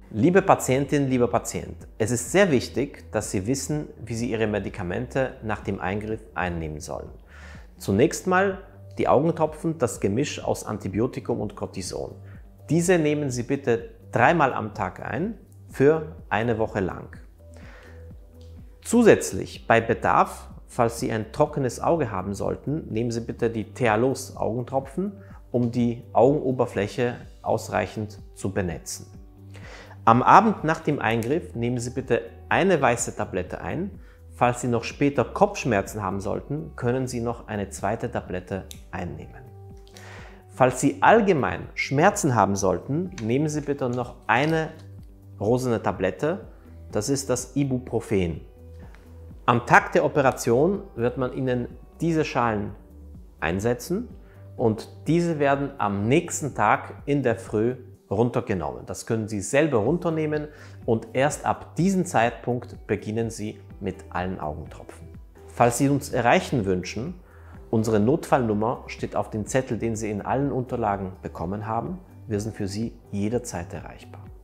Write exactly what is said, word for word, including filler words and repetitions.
Liebe Patientin, lieber Patient, es ist sehr wichtig, dass Sie wissen, wie Sie Ihre Medikamente nach dem Eingriff einnehmen sollen. Zunächst mal die Augentropfen, das Gemisch aus Antibiotikum und Cortison. Diese nehmen Sie bitte dreimal am Tag ein, für eine Woche lang. Zusätzlich bei Bedarf, falls Sie ein trockenes Auge haben sollten, nehmen Sie bitte die Thealos Augentropfen, um die Augenoberfläche ausreichend zu benetzen. Am Abend nach dem Eingriff nehmen Sie bitte eine weiße Tablette ein. Falls Sie noch später Kopfschmerzen haben sollten, können Sie noch eine zweite Tablette einnehmen. Falls Sie allgemein Schmerzen haben sollten, nehmen Sie bitte noch eine rosene Tablette. Das ist das Ibuprofen. Am Tag der Operation wird man Ihnen diese Schalen einsetzen und diese werden am nächsten Tag in der Früh runtergenommen. Das können Sie selber runternehmen und erst ab diesem Zeitpunkt beginnen Sie mit allen Augentropfen. Falls Sie uns erreichen wünschen, unsere Notfallnummer steht auf dem Zettel, den Sie in allen Unterlagen bekommen haben. Wir sind für Sie jederzeit erreichbar.